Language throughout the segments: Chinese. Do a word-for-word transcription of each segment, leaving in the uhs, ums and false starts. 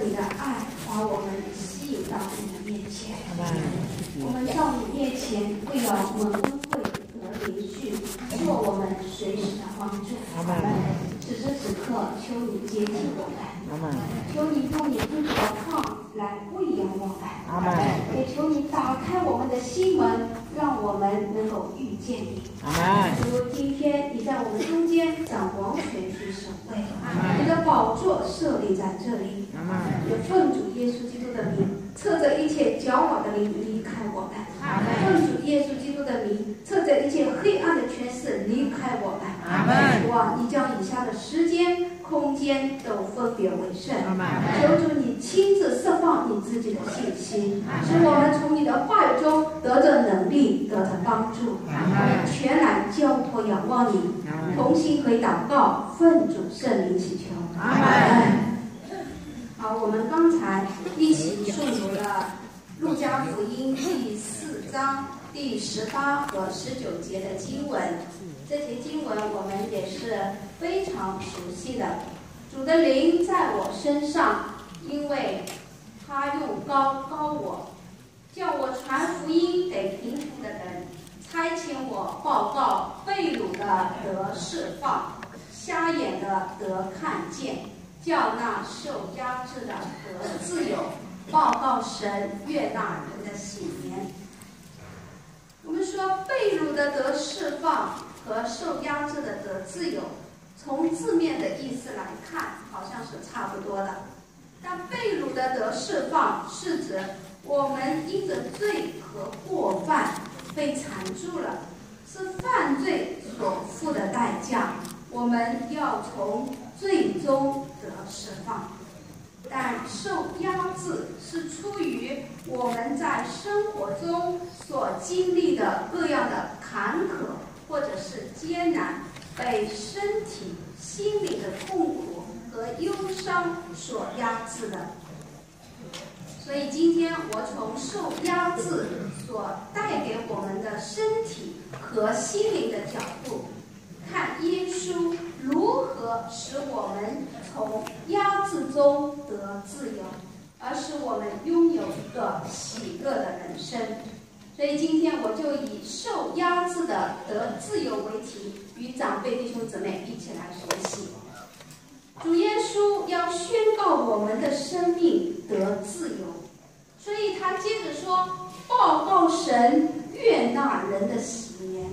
你的爱把我们吸引到你的面前。我们到你面前，为了我们恩惠和连续，做我们随时的帮助。此时此刻，求你接近我们，求你用你的可靠来喂养我们，也求你打开我们的心门，让我们能够遇见你。如今天你在我们中间掌王权居首位，你的宝座设立在这里，也奉主耶稣基督的名，撤着一切搅扰的灵离开我们。奉主耶稣基督的名，撤着一切黑暗的权势离开我们。主啊，你将以下的时间、空间都分别为圣。求主你亲自释放你自己的信心，使我们从你的话语中得着能力，得着帮助。我们全然交托仰望你，同心可以祷告，奉主圣灵祈求。阿门。好，我们刚才一起诵读了路加福音第四章第十八和十九节的经文，这些经文我们也是非常熟悉的。主的灵在我身上，因为他用膏膏我，叫我传福音给贫苦的人，差遣我报告被掳的得释放，瞎眼的得看见，叫那受压制的得自由，报告神悦纳人的喜年。我们说被掳的得释放和受压制的得自由，从字面的意思来看好像是差不多的，但被掳的得释放是指我们因着罪和过犯被缠住了，是犯罪所付的代价，我们要从罪中得释放。但受压制是出于我们在生活中所经历的各样的坎坷或者是艰难，被身体、心理的痛苦和忧伤所压制的。所以今天我从受压制所带给我们的身体和心灵的角度，看耶稣如何使我们从压制中得自由，而使我们拥有一个喜乐的人生。所以今天我就以受压制的得自由为题，与长辈弟兄姊妹一起来学习。主耶稣要宣告我们的生命得自由，所以他接着说，报告神悦纳人的喜年。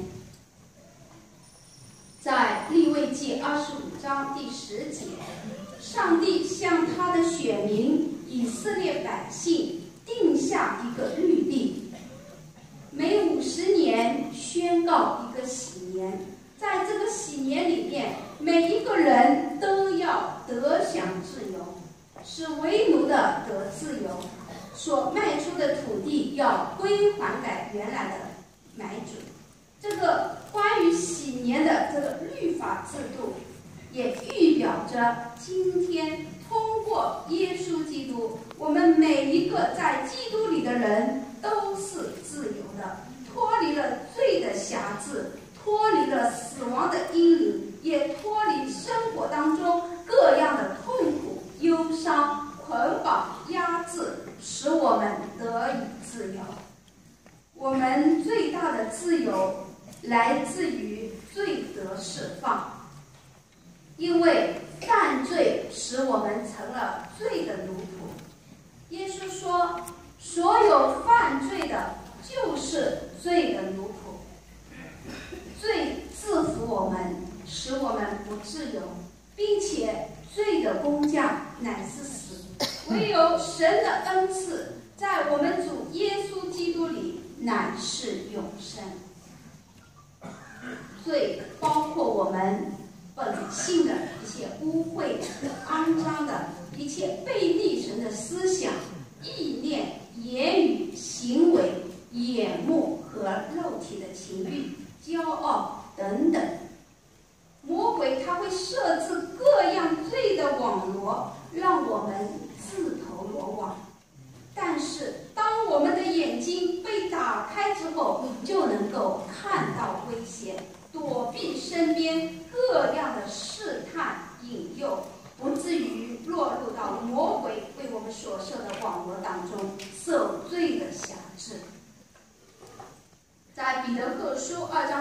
在利未记二十五章第十节，上帝向他的选民以色列百姓定下一个律例，每五十年宣告一个喜年，在这个喜年里面，每一个人都要得享自由，使为奴的得自由，所卖出的土地要归还给原来的买主。这个关于喜年的这个律法制度，也预表着今天通过耶稣基督，我们每一个在基督里的人都是自由的，脱离了罪的辖制，脱离了死亡的阴影，也脱离生活当中各样的痛苦、忧伤、捆绑、压制，使我们得以自由。我们最大的自由来自于罪得释放，因为犯罪使我们成了罪的奴仆。耶稣说，所有犯罪的就是罪的奴仆。罪制服我们，使我们不自由，并且罪的工价乃是死。唯有神的恩赐在我们主耶稣基督里乃是永生。罪包括我们本性的一些污秽的、肮脏的一切背逆神的思想、意念、言语、行为、眼目和肉体的情欲、骄傲等等。魔鬼他会设置各样罪的网罗，让我们自投罗网。但是当我们的眼睛被打开之后，就能够看到危险，躲避身边各样的试探引诱，不至于落入到魔鬼为我们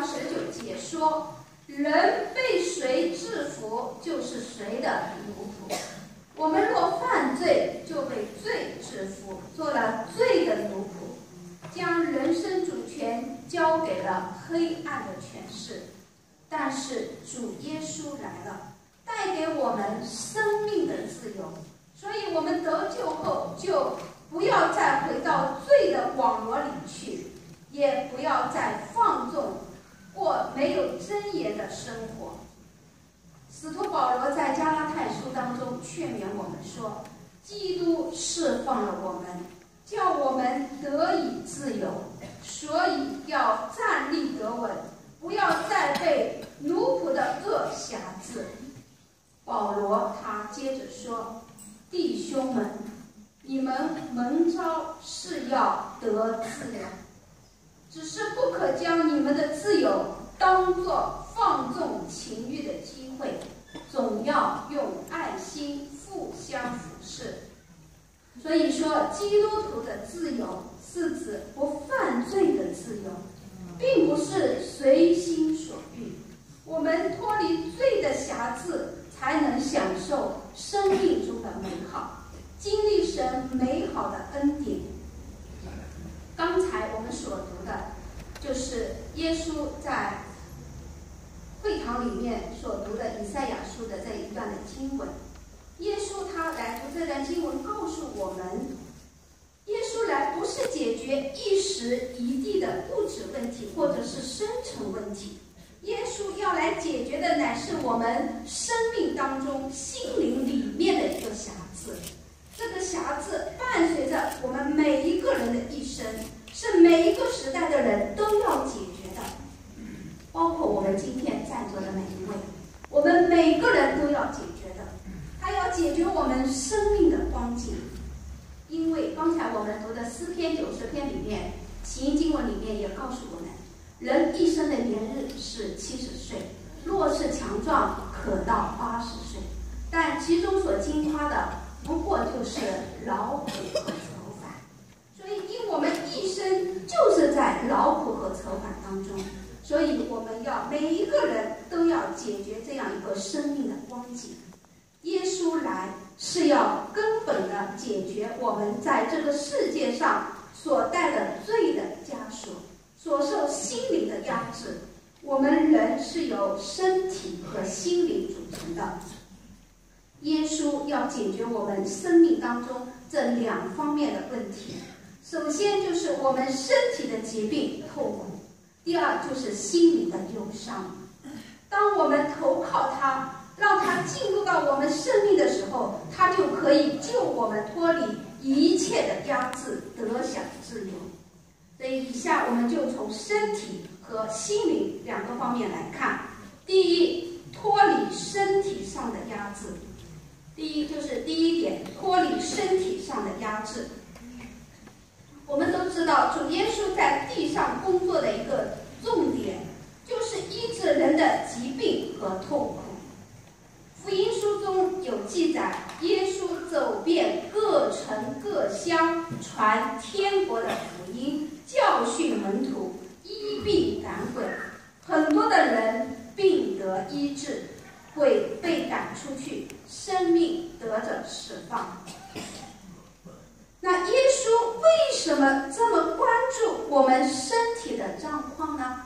章十九节说，人被谁制服，就是谁的奴仆。我们若犯罪，就被罪制服，做了罪的奴仆，将人生主权交给了黑暗的权势。但是主耶稣来了，带给我们生命的自由，所以我们得救后就不要再回到罪的网罗里去，也不要再放纵过没有真言的生活。使徒保罗在加拉太书当中劝勉我们说，基督释放了我们，叫我们得以自由，所以要站立得稳，不要再被奴仆的恶辖制。保罗他接着说，弟兄们，你们蒙召是要得自由，只是不可将你们的自由当作放纵情欲的机会，总要用爱心互相服侍。所以说，基督徒的自由是指不犯罪的自由，并不是随心所欲。我们脱离罪的辖制，才能享受生命中的美好，经历神美好的恩典。刚才我们所读的就是耶稣在会堂里面所读的以赛亚书的这一段的经文。耶稣他来读这段经文，告诉我们，耶稣来不是解决一时一地的物质问题或者是生存问题，耶稣要来解决的乃是我们生命当中心灵里面的一个瑕疵。这个瑕疵伴随着我们每一个人的一生，是每一个时代的人都要解决的，包括我们今天在座的每一位，我们每个人都要解决的。他要解决我们生命的光景。因为刚才我们读的诗篇九十篇里面，起因经文里面也告诉我们，人一生的年日是七十岁，若是强壮，可到八十岁，但其中所经夸的不过就是劳苦和愁烦。所以因我们一生就是在劳苦和愁烦当中，所以我们要每一个人都要解决这样一个生命的光景。耶稣来是要根本的解决我们在这个世界上所带的罪的枷锁，所受心灵的压制。我们人是由身体和心灵组成的，耶稣要解决我们生命当中这两方面的问题。首先就是我们身体的疾病痛苦，第二就是心灵的忧伤。当我们投靠他，让他进入到我们生命的时候，他就可以救我们脱离一切的压制，得享自由。所以以下我们就从身体和心灵两个方面来看。第一，脱离身体上的压制。第一就是第一点，脱离身体上的压制。我们都知道，主耶稣在地上工作的一个重点，就是医治人的疾病和痛苦。福音书中有记载，耶稣走遍各城各乡，传天国的福音，教训门徒，医病赶鬼，很多的人病得医治，鬼被赶出去，生命得着释放。那耶稣为什么这么关注我们身体的状况呢？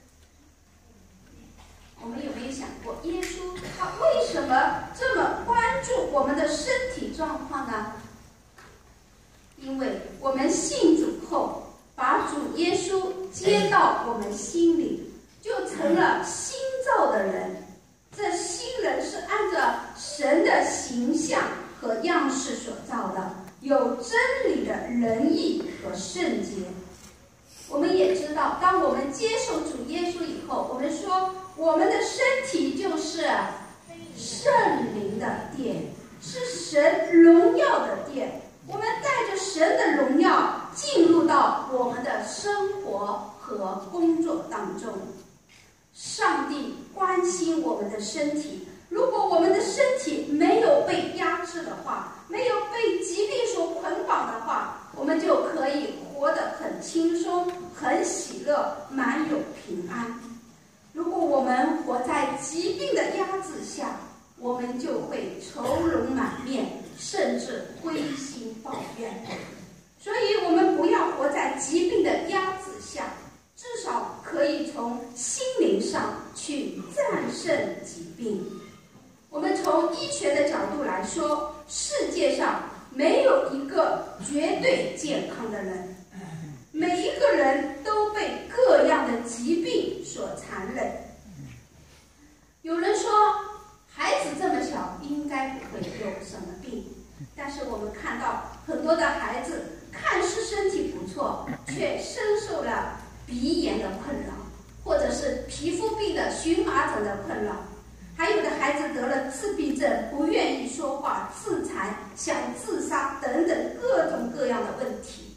我们有没有想过，耶稣他为什么这么关注我们的身体状况呢？因为我们信主后，把主耶稣接到我们心里，就成了新造的人。这新人是按照神的形象和样式所造的，有真理的仁义和圣洁。我们也知道，当我们接受主耶稣以后，我们说我们的身体就是圣灵的殿，是神荣耀的殿。我们带着神的荣耀进入到我们的生活和工作当中。上帝关心我们的身体，如果我们的身体没有被压制的话，没有被疾病所捆绑的话，我们就可以活得很轻松，很喜乐，满有平安。 愁容满面，甚至灰心抱怨。所以我们不要活在疾病的压制下，至少可以从心灵上去战胜疾病。我们从医学的角度来说，世界上没有一个绝对健康的人，每一个人都被各样的疾病所缠累。有人说孩子这么小应该不会有什么病，但是我们看到很多的孩子看似身体不错，却深受了鼻炎的困扰，或者是皮肤病的荨麻疹的困扰，还有的孩子得了自闭症，不愿意说话、自残、想自杀等等各种各样的问题。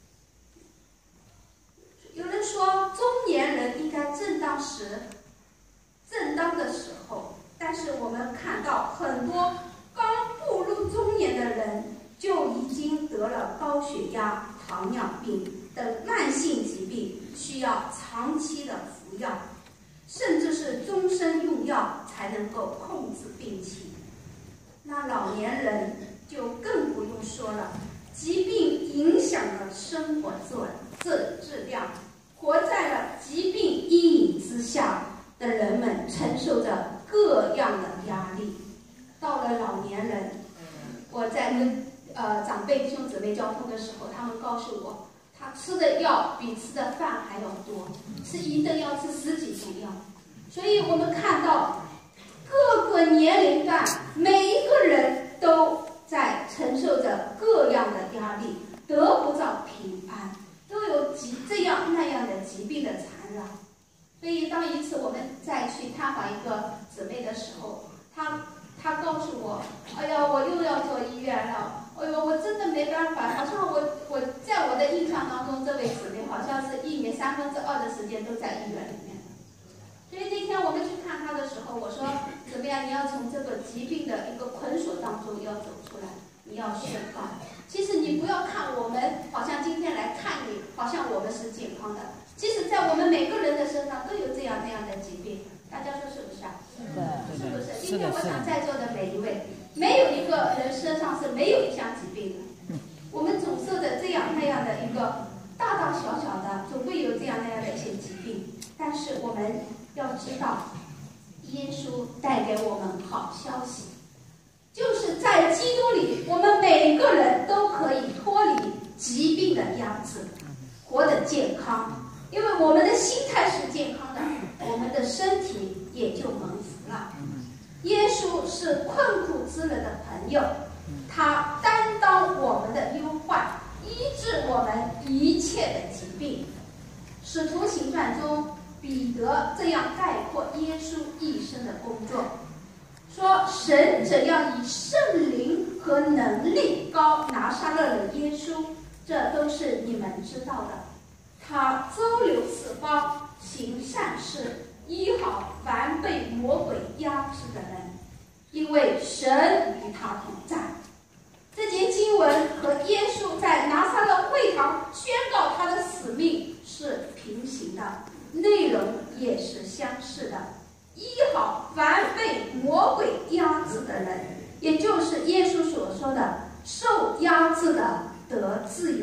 有人说中年人应该正当时正当的时候，但是我们看到很多刚步入中年的人就已经得了高血压、糖尿病等慢性疾病，需要长期的服药，甚至是终身用药才能够控制病情。那老年人就更不用说了，疾病影响了生活质质量，活在了疾病阴影之下的人们承受着各样的压力。到了老年人，我在跟呃长辈弟兄姊妹交通的时候，他们告诉我，他吃的药比吃的饭还要多，吃一顿要吃十几种药。所以我们看到各个年龄段每一个人都在承受着各样的压力，得不到平安，都有疾这样那样的疾病的缠绕。所以当一次我们再去探访一个姊妹的时候，她她告诉我，哎呀，我又要做医院了，哎呦，我真的没办法，好像我我在我的印象当中，这位姊妹好像是一年三分之二的时间都在医院里面。所以那天我们去看她的时候，我说怎么样，你要从这个疾病的一个捆锁当中要走出来，你要宣告。其实你不要看我们好像今天来看你，好像我们是健康的，其实在我们每个人的身上都有这样那样的疾病，大家说是不是啊？是不是？今天我想在座的每一位，没有一个人身上是没有一项疾病的。我们总受着这样那样的一个大大小小的，总会有这样那样的一些疾病。但是我们要知道，耶稣带给我们好消息，就是在基督里，我们每个人都可以脱离疾病的压制，活得健康。因为我们的心态是健康的，我们的身体也就蒙福了。耶稣是困苦之人的朋友，他担当我们的忧患，医治我们一切的疾病。使徒行传中，彼得这样概括耶稣一生的工作，说神怎样以圣灵和能力膏拿撒勒人耶稣，这都是你们知道的。他周流四方，行善事，医好凡被魔鬼压制的人，因为神与他同在。这节经文和耶稣在拿撒勒会堂宣告他的使命是平行的，内容也是相似的。医好凡被魔鬼压制的人，也就是耶稣所说的受压制的得自由。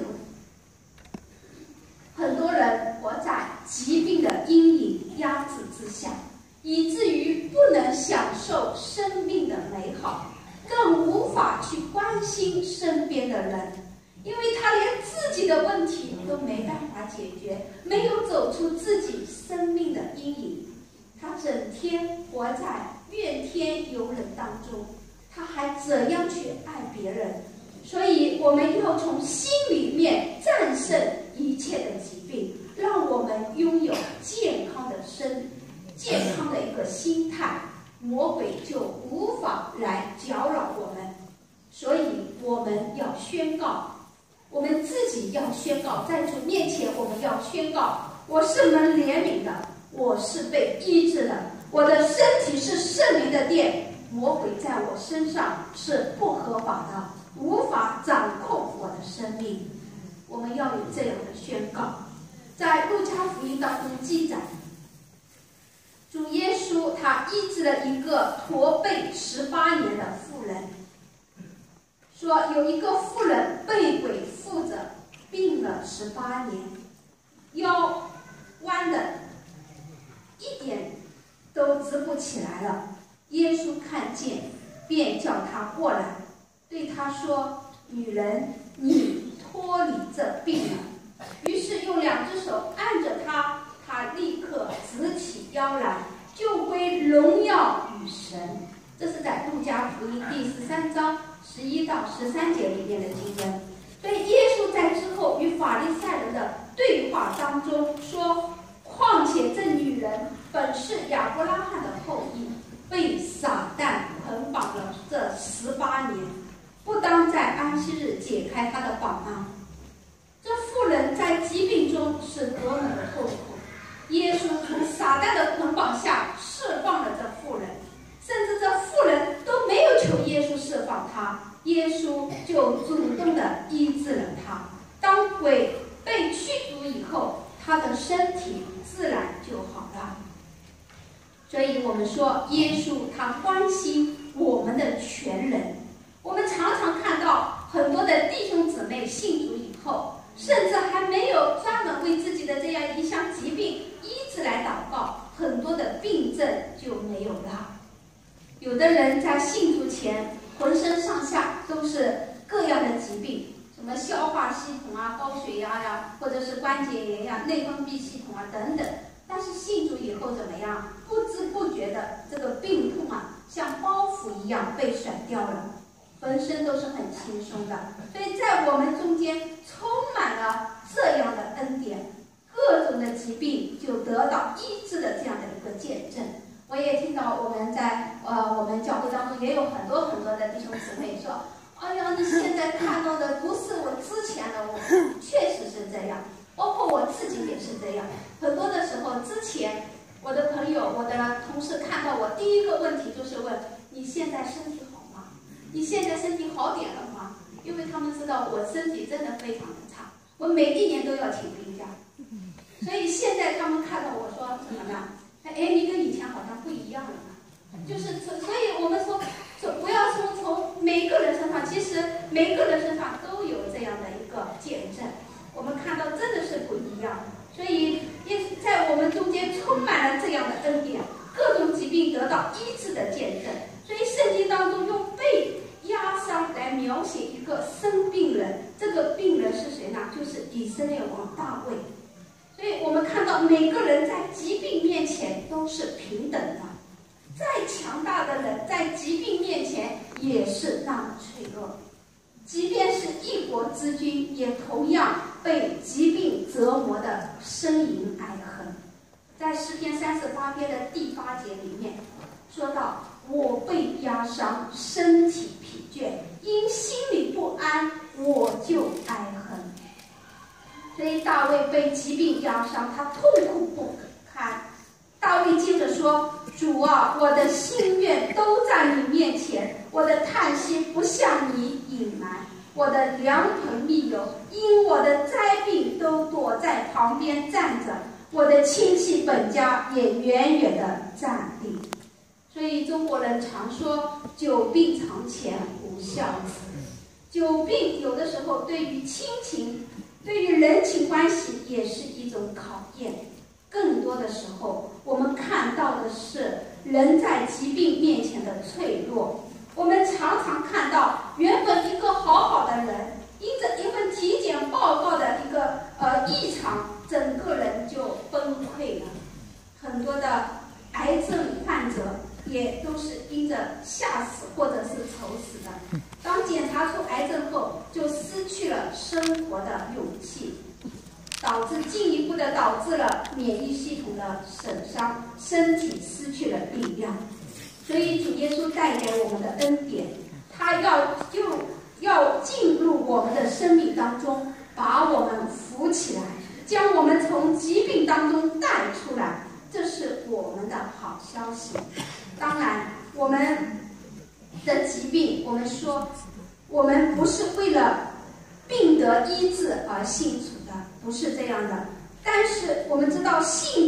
很多人活在疾病的阴影压制之下，以至于不能享受生命的美好，更无法去关心身边的人，因为他连自己的问题都没办法解决，没有走出自己生命的阴影，他整天活在怨天尤人当中，他还怎样去爱别人？所以我们要从心里面战胜一切的疾病，让我们拥有健康的身健康的一个心态，魔鬼就无法来搅扰我们。所以我们要宣告，我们自己要宣告，在主面前我们要宣告，我是蒙怜悯的，我是被医治的，我的身体是圣灵的殿，魔鬼在我身上是不合法的，无法掌控我的生命。我们要有这样的宣告。在路加福音当中记载， 主耶稣他医治了一个驼背十八年的妇人，说有一个妇人被鬼附着，病了十八年，腰弯的一点都直不起来了。耶稣看见，便叫他过来，对他说：“女人，你脱离这病了。”于是用两只手按着他，他立刻直起腰来，就归荣耀与神。这是在路加福音第十三章十一到十三节里面的经文。所以耶稣在之后与法利赛人的对话当中说：“况且这女人本是亚伯拉罕的后裔，被撒旦捆绑了这十八年，不当在安息日解开她的绑啊！这妇人在疾病中是多么的痛苦！耶稣从撒旦的捆绑下释放了这妇人，甚至这妇人都没有求耶稣释放她，耶稣就主动的医治了她。当鬼被驱逐以后，她的身体自然就好了。所以我们说，耶稣他关心我们的全人。我们常常看到很多的弟兄姊妹信主以后，甚至还没有专门为自己的这样一项疾病医治来祷告，很多的病症就没有了。有的人在信主前，浑身上下都是各样的疾病，什么消化系统啊、高血压呀，或者是关节炎呀、内分泌系统啊等等。但是信主以后怎么样？不知不觉的，这个病痛啊，像包袱一样被甩掉了，浑身都是很轻松的。所以在我们中间充满了这样的恩典，各种的疾病就得到医治的这样的一个见证。我也听到我们在呃我们教会当中也有很多很多的弟兄姊妹说：“哎呀，你现在看到的不是我之前的我。”确实是这样。包括我自己也是这样，很多的时候，之前我的朋友、我的同事看到我，第一个问题就是问：你现在身体好吗？你现在身体好点了吗？因为他们知道我身体真的非常的差，我每一年都要请病假，所以现在他们看到我说什么呢？哎，你跟以前好像不一样了嘛。就是所以我们说，不要说从每个人身上，其实每个人身上都有这样的一个见证。我们看到真的是不一样，所以也在我们中间充满了这样的恩典，各种疾病得到医治的见证。所以圣经当中用被压伤来描写一个生病人，这个病人是谁呢？就是以色列王大卫。所以我们看到每个人在疾病面前都是平等的，再强大的人在疾病面前也是那么脆弱。即便是一国之君，也同样被疾病折磨的呻吟哀恨。在诗篇三十八篇的第八节里面说到：“我被压伤，身体疲倦，因心里不安，我就哀恨。”所以大卫被疾病压伤，他痛苦不堪。大卫接着说：“主啊，我的心愿都在你面前，我的叹息不向你隐瞒，我的良朋密友因我的灾病都躲在旁边站着，我的亲戚本家也远远地站立。”所以中国人常说“久病床前无孝子”，久病有的时候对于亲情、对于人情关系也是一种考验。更多的时候，我们看到的是人在疾病面前的脆弱。我们常常看到原本一个好好的人，因着一份体检报告的一个呃异常，整个人就崩溃了。很多的癌症患者也都是因着吓死或者是愁死的。当检查出癌症后，就失去了生活的勇气，导致进一步的导致了免疫系统的损伤，身体失去了力量。所以主耶稣带给我们的恩典，他要就要进入我们的生命当中，把我们扶起来，将我们从疾病当中带出来，这是我们的好消息。当然我们的疾病，我们说我们不是为了病得医治而信主的，不是这样的。但是我们知道信主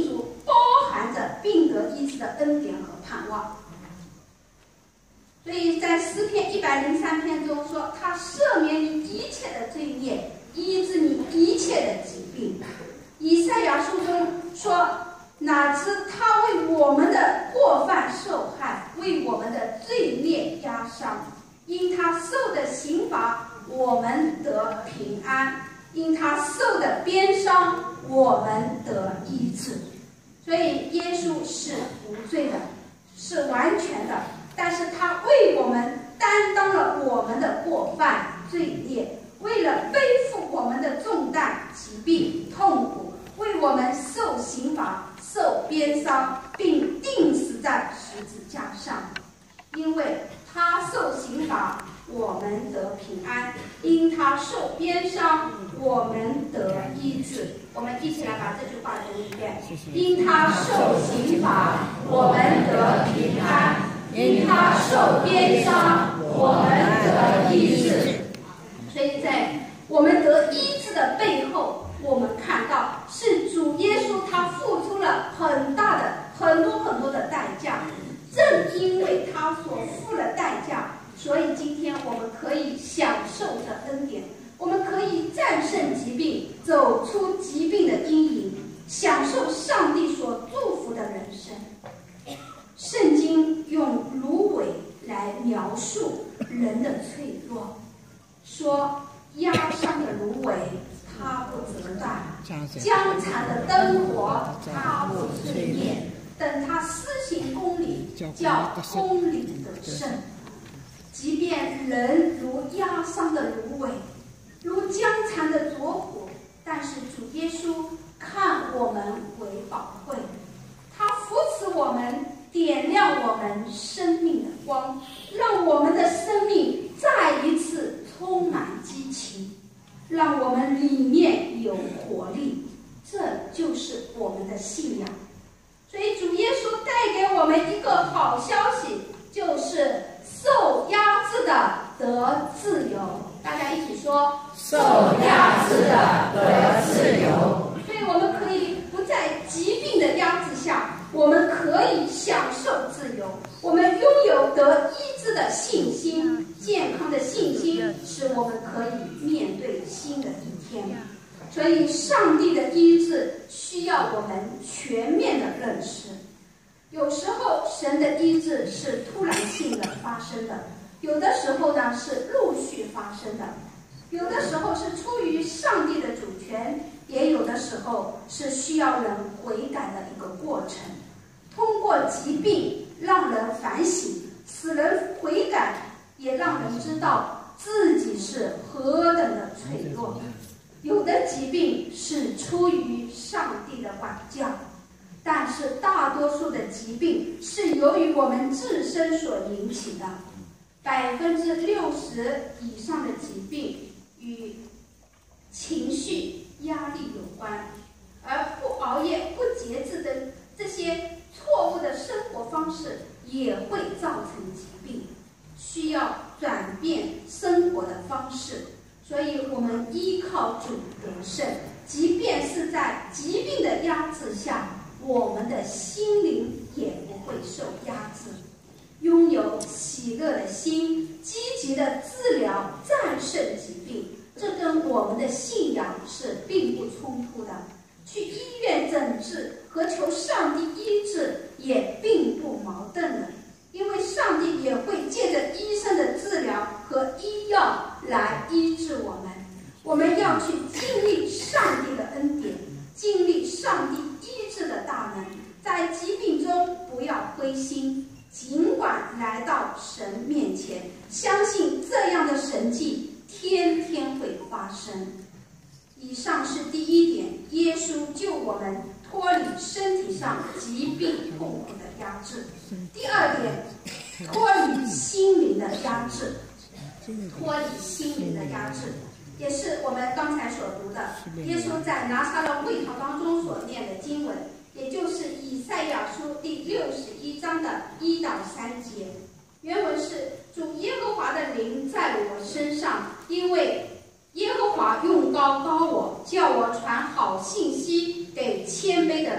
包含着病得医治的恩典和盼望。所以在诗篇一百零三篇中说，他赦免你一切的罪孽，医治你一切的疾病。以赛亚书中说，哪知他为我们的过犯受害，为我们的罪孽压伤，因他受的刑罚，我们得平安，因他受的鞭伤，我们得医治。所以耶稣是无罪的，是完全的，但是他为我们担当了我们的过犯罪孽，为了背负我们的重担疾病痛苦，为我们受刑罚受鞭伤，并钉死在十字架上。因为他受刑罚，我们得平安，因他受鞭伤，我们得医治。我们一起来把这句话读一遍：因他受刑罚，我们得平安，因他受鞭伤，我们得医治。所以在我们得医治的背后，我们看到是主耶稣他付出了很大的很多很多的代价。正因为他所付了代价，所以今天我们可以享受着恩典，我们可以战胜疾病，走出疾病的阴影，享受上帝所祝福的人生。圣经用芦苇来描述人的脆弱，说压伤的芦苇它不折断，将残的灯火它不吹灭，等他施行公理，叫公理得胜。即便人如压伤的芦苇，如将残的左火，但是主耶稣看我们为宝贵，他扶持我们，点亮我们生命的光，让我们的生命再一次充满激情，让我们里面有活力。这就是我们的信仰。所以主耶稣带给我们一个好消息，就是受压制的得自由。大家一起说：受压制的得自由。所以我们可以不在疾病的压制下，我们可以享受自由，我们拥有得医治的信心，健康的信心，使我们可以面对新的一天。所以上帝的医治需要我们全面的认识。有时候神的医治是突然性的发生的，有的时候呢是陆续发生的，有的时候是出于上帝的主权，也有的时候是需要人悔改的一个过程。通过疾病让人反省，使人悔改，也让人知道自己是何等的脆弱。有的疾病是出于上帝的管教，但是大多数的疾病是由于我们自身所引起的。百分之六十以上的疾病与情绪压力有关，而不熬夜、不节制的这些错误的生活方式也会造成疾病，需要转变生活的方式。所以我们依靠主得胜，即便是在疾病的压制下，我们的心灵也不会受压制。拥有喜乐的心，积极的治疗战胜疾病，这跟我们的信仰是并不冲突的。去医院诊治和求上帝医治也并不矛盾的，因为上帝也会借着医生的治疗和医药来医治我们。我们要去经历上帝的恩典，经历上帝医治的大能，在疾病中不要灰心，尽管来到神面前，相信这样的神迹天天会发生。以上是第一点，耶稣救我们脱离身体上疾病痛苦的压制。第二点，脱离心灵的压制，脱离心灵的压制，也是我们刚才所读的耶稣在拿撒勒会堂当中所念的经文，也就是以赛亚书第六十一章的一到三节。原文是：主耶和华的灵在我身上，因为耶和华用膏膏我，叫我传好信息给谦卑的人，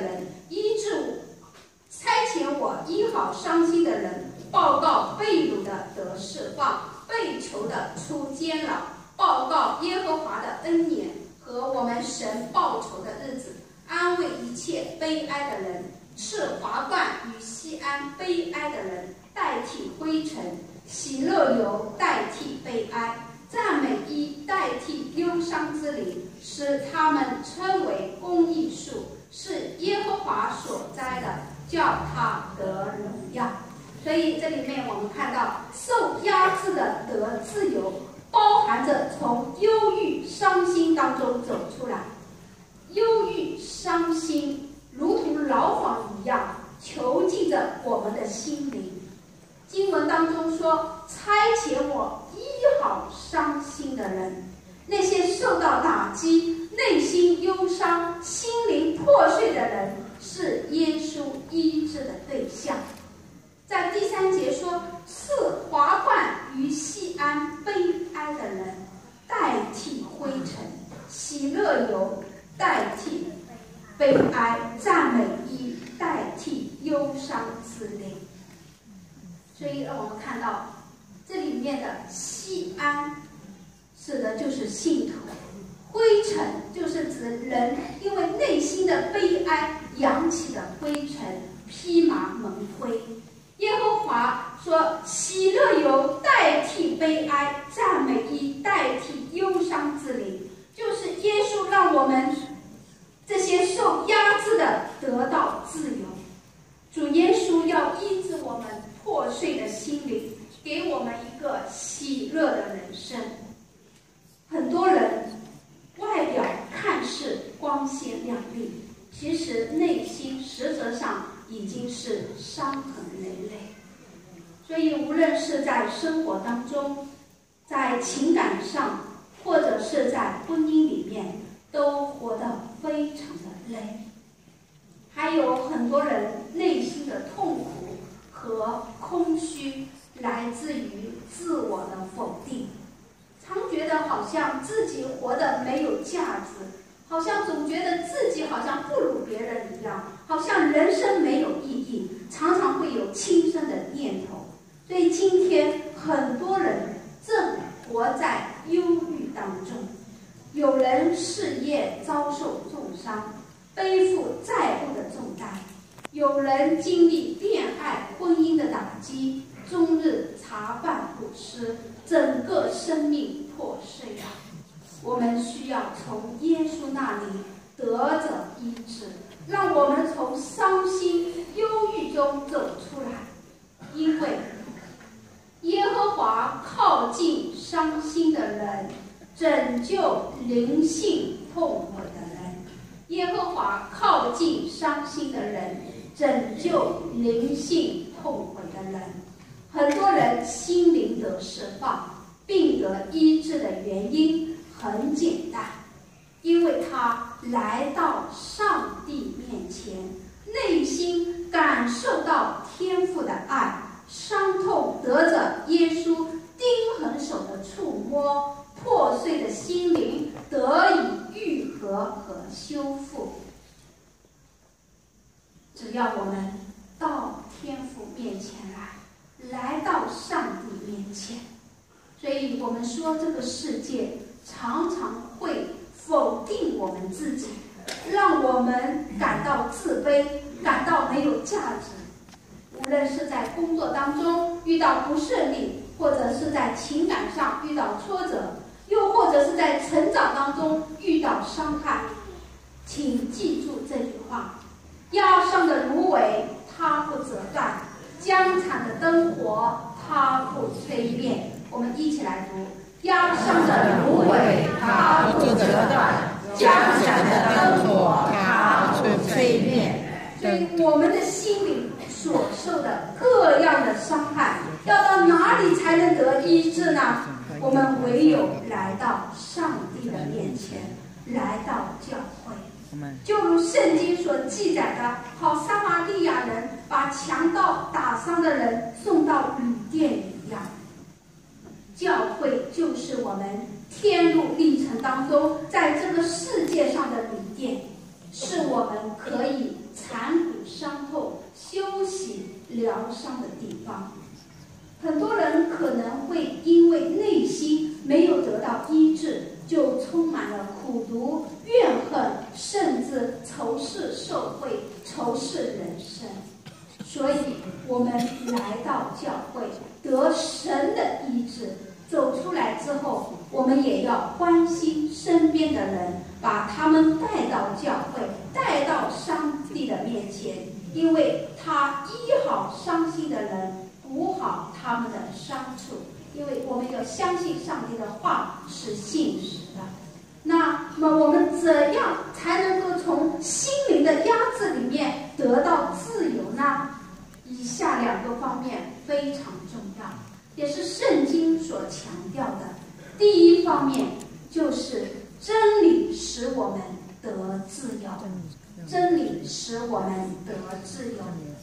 医治我，差遣我医好伤心的人，报告被掳的得释放，被囚的出监牢，报告耶和华的恩典和我们神报仇的日子，安慰一切悲哀的人，赐华冠与西安悲哀的人代替灰尘，喜乐油代替悲哀，赞美衣代替忧伤之灵，使他们称为公义树，是耶和华所栽的，叫他得荣耀。所以这里面我们看到受压制的得自由，包含着从忧郁伤心当中走出来。忧郁伤心如同牢房一样囚禁着我们的心灵。经文当中说，差遣我医好伤心的人，那些受到打击、内心忧伤、心灵破碎的人，是耶稣医治的对象。在第三节说，赐华冠于西安悲哀的人，代替灰尘，喜乐油代替悲哀，赞美衣代替忧伤之灵。所以让我们看到这里面的西安指的就是信徒，灰尘就是指人因为内心的悲哀扬起的灰尘，披麻蒙灰。耶和华说，喜乐油代替悲哀，赞美衣代替忧伤之灵，就是耶稣让我们这些受压制的得到自由。主耶稣要医治我们破碎的心灵，给我们一个喜乐的人生。很多人外表看似光鲜亮丽，其实内心实则上已经是伤痕累累。所以无论是在生活当中，在情感上，或者是在婚姻里面，都活得非常的累。还有很多人内心的痛苦和空虚来自于自我的否定，常觉得好像自己活得没有价值，好像总觉得自己好像不如别人一样，好像人生没有意义，常常会有轻生的念头。所以今天很多人正活在忧郁当中，有人事业遭受重伤，背负债务的重担，有人经历恋爱婚姻的打击，终日茶饭不思，整个生命破碎了。我们需要从耶稣那里得着医治，让我们从伤心忧郁中走出来。因为耶和华靠近伤心的人，拯救灵性痛悔的人。耶和华靠近伤心的人，拯救灵性痛悔的人。很多人心灵得释放，病得医治的原因很简单，因为他来到上帝面前，内心感受到天父的爱，伤痛得着耶稣钉痕手的触摸，破碎的心灵得以愈合和修复。只要我们到天父面前来，来到上帝面前。所以我们说这个世界常常会否定我们自己，让我们感到自卑，感到没有价值。无论是在工作当中遇到不顺利，或者是在情感上遇到挫折，又或者是在成长当中遇到伤害，请记住这句话：压伤的芦苇它不折断，江残的灯火它不吹灭。我们一起来读：压伤的芦苇它不折断，江残的灯火它不吹灭。所以我们的心灵所受的各样的伤害，要到哪里才能得医治呢？我们唯有来到上帝的面前，来到教会。就如圣经所记载的，好撒玛利亚人把强盗打伤的人送到旅店一样。教会就是我们天路历程当中，在这个世界上的旅店，是我们可以缠骨伤痛、休息疗伤的地方。很多人可能会因为内心没有得到医治，就充满了苦毒、怨恨，甚至仇视社会、仇视人生。所以我们来到教会，得神的医治，走出来之后，我们也要关心身边的人，把他们带到教会，带到上帝的面前，因为他医好伤心的人，补好他们的伤处。因为我们要相信上帝的话是信实的。那么我们怎样才能够从心灵的压制里面得到自由呢？以下两个方面非常重要，也是圣经所强调的。第一方面就是真理使我们得自由，真理使我们得自由。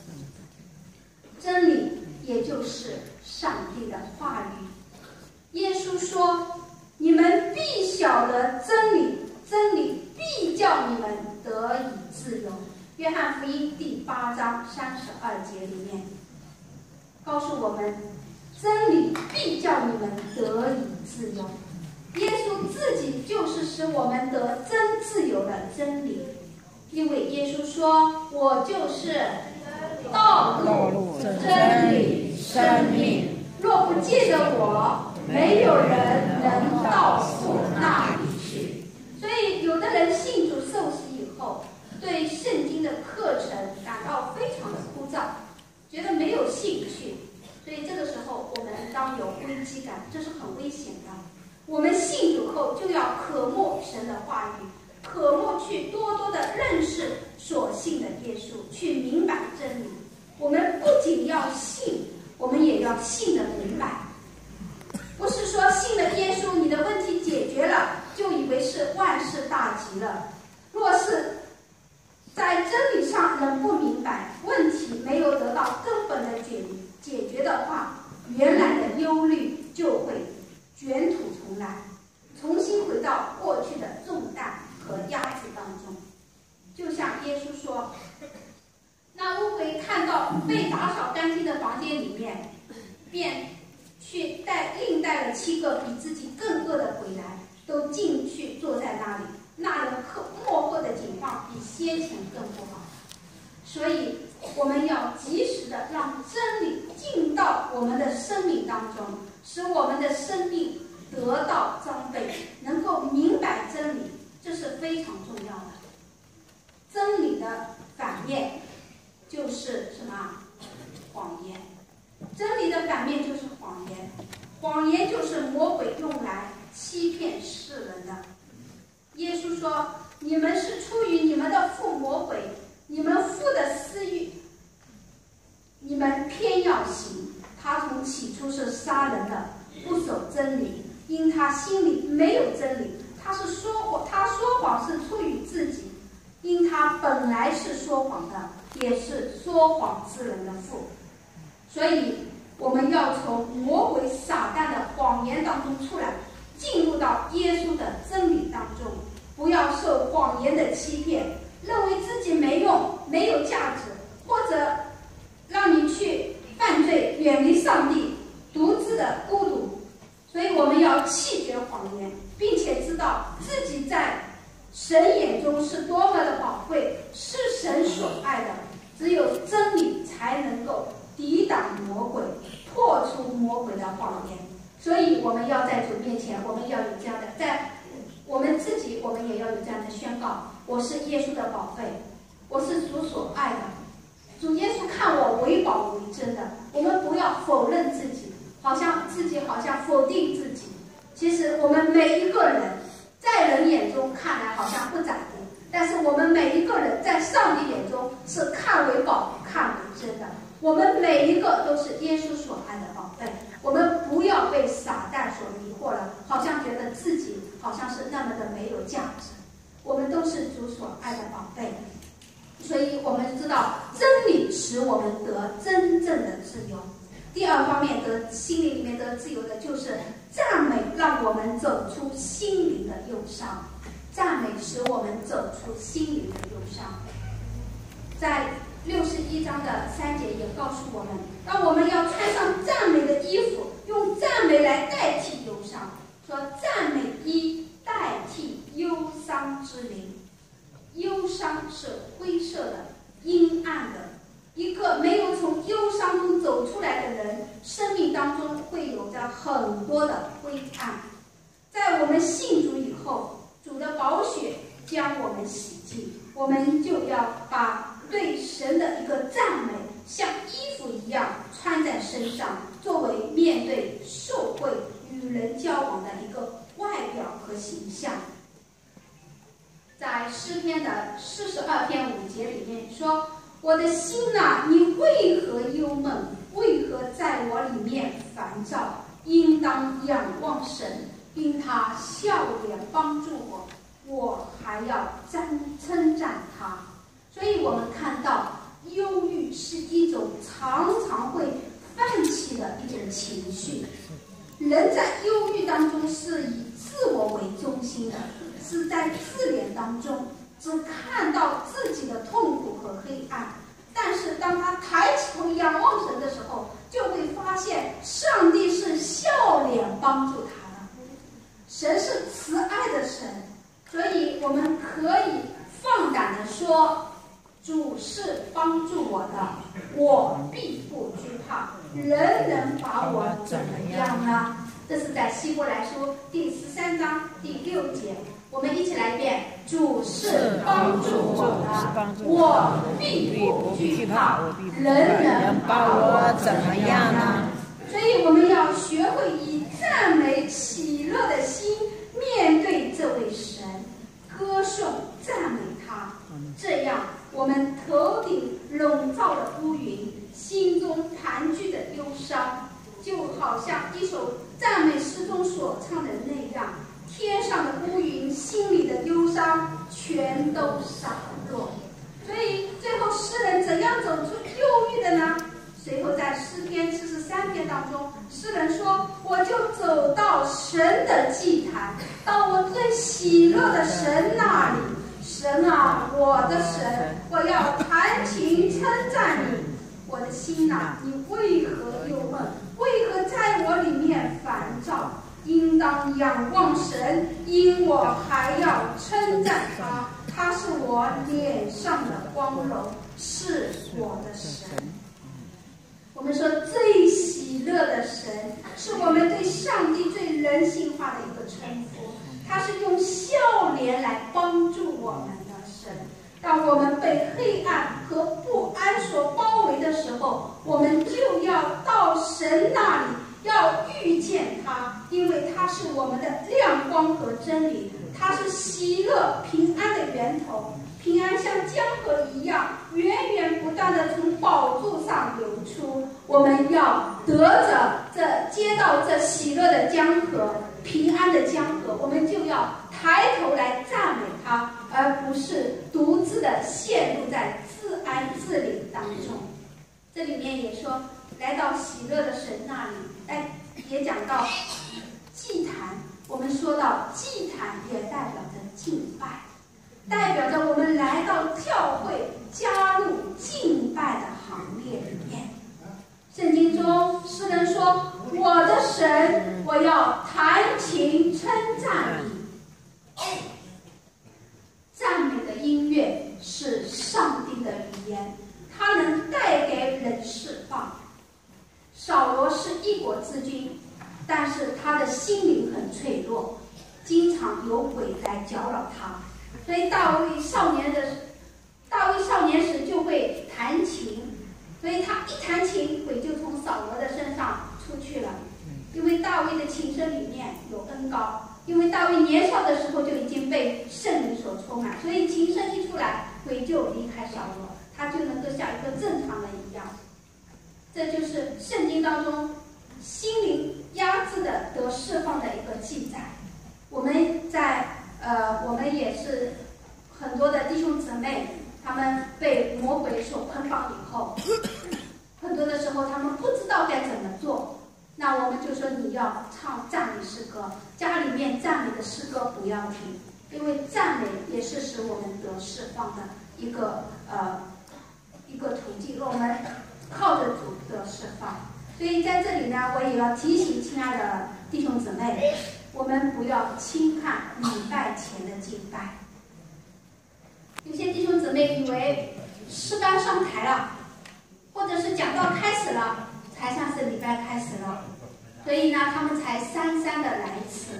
真理也就是上帝的话语。耶稣说：“你们必晓得真理，真理必叫你们得以自由。”约翰福音第八章三十二节里面告诉我们，真理必叫你们得以自由。耶稣自己就是使我们得真自由的真理，因为耶稣说：“我就是道路、真理、生命，若不借着我，没有人能到父那里去。”所以有的人信主受洗以后，对圣经的课程感到非常的枯燥，觉得没有兴趣，所以这个时候我们当有危机感，这是很危险的。我们信主后就要渴慕神的话语，渴慕去多多的认识所信的耶稣，去明白真理。我们不仅要信，我们也要信得明白。不是说信了耶稣，你的问题解决了，就以为是万事大吉了。若是在真理上仍不明白，问题没有得到根本的解解决的话，原来的忧虑就会卷土重来，重新回到过去的重担和压制当中。就像耶稣说，那乌鬼看到被打扫干净的房间里面，便去带另带了七个比自己更恶的鬼来，都进去坐在那里。那人幕后的情况比先前更不好，所以我们要及时的让真理进到我们的生命当中，使我们的生命得到装备，能够明白真理，这是非常重要的。真理的反面就是什么？谎言。真理的反面就是谎言，谎言就是魔鬼用来欺骗世人的。耶稣说：“你们是出于你们的父魔鬼，你们父的私欲，你们偏要行。他从起初是杀人的，不守真理，因他心里没有真理。他是说谎，他说谎是出于自己，因他本来是说谎的，也是说谎之人的父。”所以我们要从魔鬼撒旦的谎言当中出来，进入到耶稣的真理当中，不要受谎言的欺骗，认为自己没用、没有价值，或者让你去犯罪，远离上帝，独自的孤独。所以我们要弃绝谎言，并且知道自己在神眼中是多么的宝贵，是神所爱的。只有真理才能够抵挡魔鬼，破除魔鬼的谎言。所以我们要在主面前，我们要有这样的，在我们自己，我们也要有这样的宣告：我是耶稣的宝贝，我是主所爱的。主耶稣看我为宝为真的。我们不要否认自己，好像自己好像否定自己。其实我们每一个人，在人眼中看来好像不咋地，但是我们每一个人在上帝眼中是看为宝、看为真的。我们每一个都是耶稣所爱的宝贝。我们不要被撒旦所迷惑了，好像觉得自己好像是那么的没有价值。我们都是主所爱的宝贝，所以我们知道真理使我们得真正的自由。第二方面得心灵里面得自由的就是赞美，让我们走出心灵的忧伤。赞美使我们走出心灵的忧伤。 在六十一章的三节也告诉我们，让我们要穿上赞美的衣服，用赞美来代替忧伤。说赞美衣代替忧伤之灵。忧伤是灰色的、阴暗的。一个没有从忧伤中走出来的人，生命当中会有着很多的灰暗。在我们信主以后，主的宝血将我们洗净，我们就要把对神的一个赞美像衣服一样穿在身上，作为面对受会与人交往的一个外表和形象。在诗篇的四十二篇五节里面说，我的心啊，你为何忧闷？为何在我里面烦躁？应当仰望神，因他笑脸帮助我，我还要赞称赞他。所以我们看到忧郁是一种常常会泛起的一种情绪。人在忧郁当中是以自我为中心的，是在自怜当中只看到自己的痛苦和黑暗。但是当他抬起头仰望神的时候，就会发现上帝是笑脸帮助他的，神是慈爱的神。所以我们可以放胆地说，主是帮助我的，我必不惧怕，人能把我怎么样呢？这是在希伯来书第十三章第六节，我们一起来一遍：主是帮助我的，我必不惧怕，人能把我怎么样呢？所以我们要学会以赞美喜乐的心面对这位神，歌颂赞美他，这样我们头顶笼罩的乌云，心中盘踞的忧伤，就好像一首赞美诗中所唱的那样，天上的乌云，心里的忧伤全都洒落。所以最后诗人怎样走出忧郁的呢？随后在诗篇七十三篇当中，诗人说，我就走到神的祭坛，到我最喜乐的神那里。神啊，我的神，我要弹琴称赞你。我的心啊，你为何忧闷？为何在我里面烦躁？应当仰望神，因我还要称赞他，他是我脸上的光荣，是我的神。我们说最喜乐的神，是我们对上帝最人性化的一个称呼，他是用笑脸来帮助我们的神。当我们被黑暗和不安所包围的时候，我们就要到神那里，要遇见他，因为他是我们的亮光和真理，他是喜乐平安的源头。平安像江河一样源源不断地从宝座上流出，我们要得着这接到这喜乐的江河，平安的江河，我们就要抬头来赞美他，而不是独自的陷入在自哀自怜当中。这里面也说，来到喜乐的神那里，哎，也讲到祭坛。我们说到祭坛也代表着敬拜，代表着我们来到教会，加入敬拜的行列里面。圣经中诗人说，我的神，我要弹琴称赞你。赞美的音乐是上帝的语言，它能带给人释放。扫罗是一国之君，但是他的心灵很脆弱，经常有鬼来搅扰他。所以大卫少年的大卫少年时就会弹琴，所以他一弹琴，鬼就从扫罗的身上出去了。因为大卫的琴声里面有恩膏，因为大卫年少的时候就已经被圣灵所充满，所以琴声一出来，鬼就离开扫罗，他就能够像一个正常人一样。这就是圣经当中心灵压制的得释放的一个记载。我们在呃，我们也是很多的弟兄姊妹，他们被魔鬼所捆绑以后，很多的时候他们不知道该怎么做。那我们就说，你要唱赞美诗歌，家里面赞美的诗歌不要停，因为赞美也是使我们得释放的一个呃一个途径，让我们靠着主得释放。所以在这里呢，我也要提醒亲爱的弟兄姊妹，我们不要轻看礼拜前的敬拜。有些弟兄姊妹以为诗班上台了，或者是讲道开始了，才像是礼拜开始了，所以呢，他们才姗姗的来迟。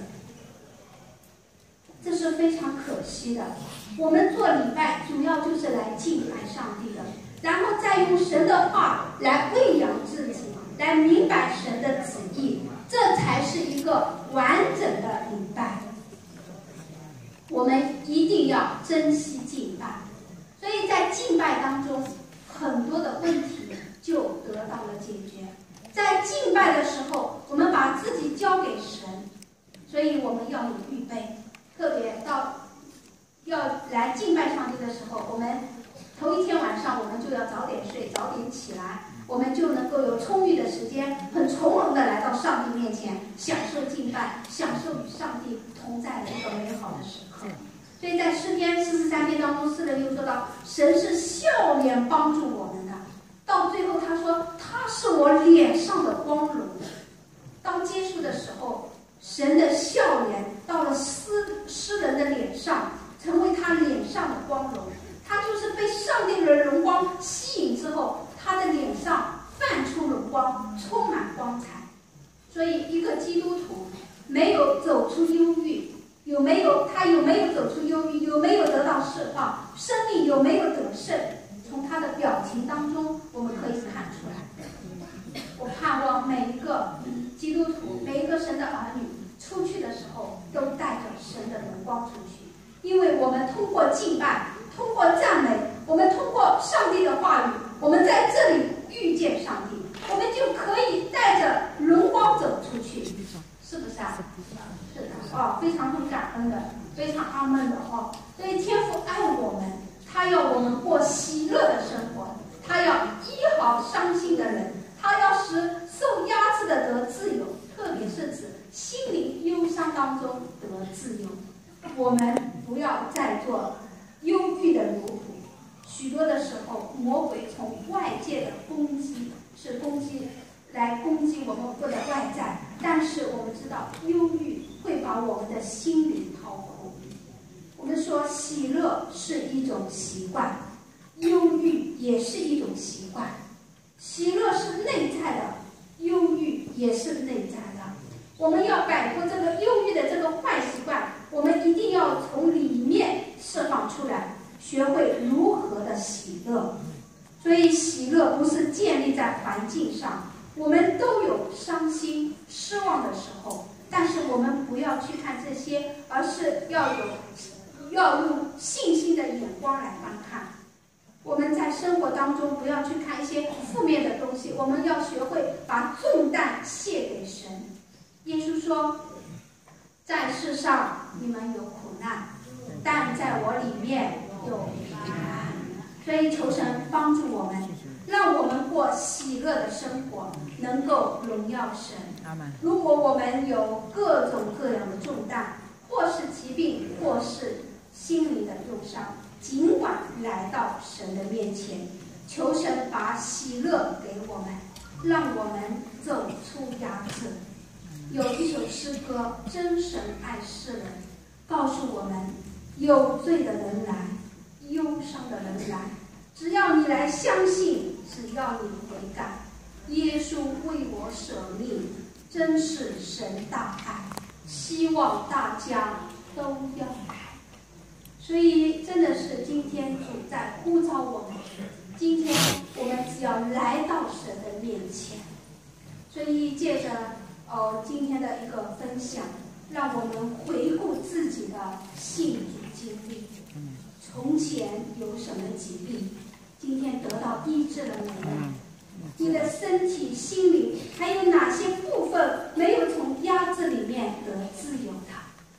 这是非常可惜的。我们做礼拜主要就是来敬拜上帝的，然后再用神的话来喂养自己，来明白神的旨意，这才是一个完整的礼拜。我们一定要珍惜敬拜，所以在敬拜当中，很多的问题就得到了解决。在敬拜的时候，我们把自己交给神，所以我们要有预备。特别到要来敬拜上帝的时候，我们头一天晚上我们就要早点睡，早点起来，我们就能够有充裕的时间，很从容的来到上帝面前，享受敬拜，享受与上帝同在的一个美好的时刻。所以在诗篇四十三篇当中，诗人又说到，神是笑脸帮助我们的。到最后他说，他是我脸上的光荣。当结束的时候，神的笑脸到了诗诗人的脸上，成为他脸上的光荣。他就是被上帝的荣光吸引之后，他的脸上泛出荣光，充满光彩。所以一个基督徒没有走出忧郁，有没有他有没有走出忧郁，有没有得到释放，生命有没有得胜，从他的表情当中我们可以看出来。我盼望每一个基督徒，每一个神的儿女出去的时候都带着神的荣光出去，因为我们通过敬拜，通过赞美，我们通过上帝的话语，我们在这里遇见上帝，我们就可以带着荣光走出去，是不是啊？是的，哦，非常很感恩的，非常阿们的哦。所以天父爱我们，他要我们过喜乐的生活，他要医好伤心的人，他要使受压制的得自由，特别是指心灵忧伤当中得自由。我们不要再做忧郁的奴仆。许多的时候，魔鬼从外界的攻击是攻击来攻击我们或者外在，但是我们知道忧郁会把我们的心灵掏空。我们说喜乐是一种习惯，忧郁也是一种习惯。喜乐是内在的，忧郁也是内在的。我们要摆脱这个忧郁的这个坏习惯，我们一定要从里面释放出来，学会如何的喜乐。所以喜乐不是建立在环境上，我们都有伤心失望的时候，但是我们不要去看这些，而是要有要用信心的眼光来观看。我们在生活当中不要去看一些负面的东西，我们要学会把重担卸给神。耶稣说，在世上你们有苦难，但在我里面有平安。所以求神帮助我们，让我们过喜乐的生活，能够荣耀神。如果我们有各种各样的重担，或是疾病，或是心灵的忧伤，尽管来到神的面前，求神把喜乐给我们，让我们走出压制。有一首诗歌，真神爱世人，告诉我们，有罪的人来，忧伤的人来，只要你来相信，只要你悔改，耶稣为我舍命，真是神大爱，希望大家都要来。所以真的是今天主在呼召我们，今天我们只要来到神的面前。所以借着呃今天的一个分享，让我们回顾自己的信主经历。从前有什么疾病，今天得到医治了没有？你的身体、心灵还有哪些部分没有从压制里面得自由的？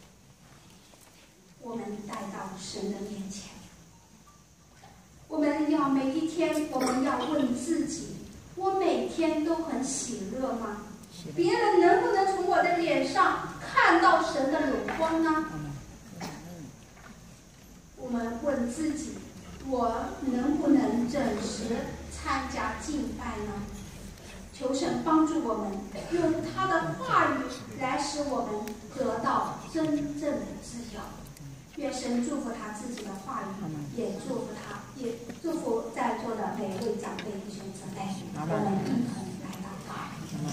我们带到神的面前。我们要每一天，我们要问自己：我每天都很喜乐吗？别人能不能从我的脸上看到神的荣光呢？我们问自己：我能不能真实参加敬拜呢？求神帮助我们，用他的话语来使我们得到真正的自由。愿神祝福他自己的话语，也祝福他，也祝福在座的每位长辈弟兄姊妹。我们一同来祷告。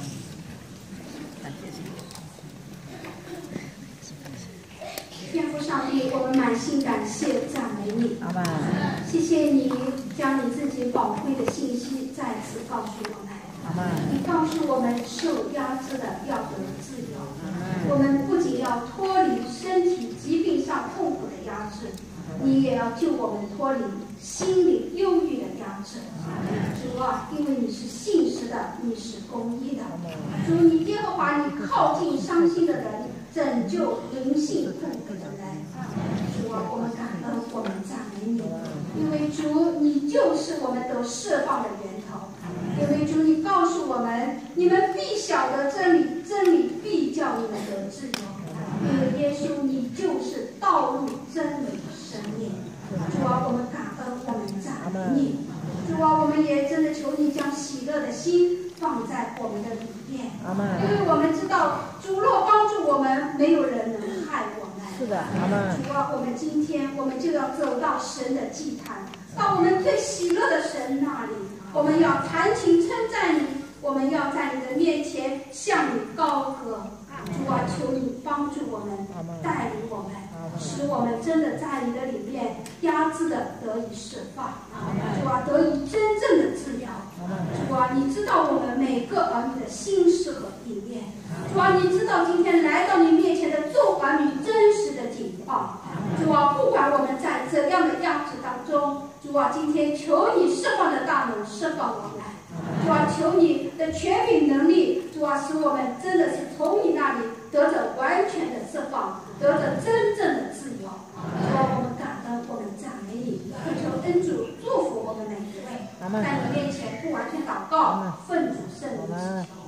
天父上帝，我们满心感谢赞美你。谢谢你将你自己宝贵的信息再次告诉我们。你告诉我们，受压制的要得自由。我们不仅要脱离身体疾病上痛苦的压制，你也要救我们脱离心理忧郁的压制。主啊，因为你是信实的，你是公义的。主，你耶和华，你靠近伤心的人，拯救灵性痛苦的人。主啊，我们感恩，我们赞美你，因为主，你就是我们得释放的源头。因为主，你告诉我们，你们必晓得真理，真理必叫你们得自由。因为耶稣，你就是道路、真理、生命。主啊，我们感恩，我们赞美你。主啊，我们也真的求你将喜乐的心放在我们的里面，因为我们知道，主若帮助我们，没有人能害我们。是的，主啊，我们今天我们就要走到神的祭坛，到我们最喜乐的神那里。我们要弹琴称赞你，我们要在你的面前向你高歌。主啊，求你帮助我们，带领我们，使我们真的在你的里面压制的得以释放。主啊，得以真正的自由。主啊，你知道我们每个儿女的心事和意念。主啊，你知道今天来到你面前的众儿女真实的境况。主啊，不管我们在怎样的压制当中，主啊，今天求你释放的大能释放我们。主啊，求你的权柄能力，主啊，使我们真的是从你那里得着完全的释放，得着真正的自由。主啊，我们感恩，我们赞美你，恳求恩主祝福我们每一位，在你面前不完全祷告，奉主圣名祈求。